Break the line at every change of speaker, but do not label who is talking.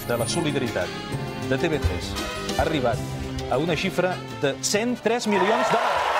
de la solidaritat de TV3 ha arribat a una xifra de 103 milions de...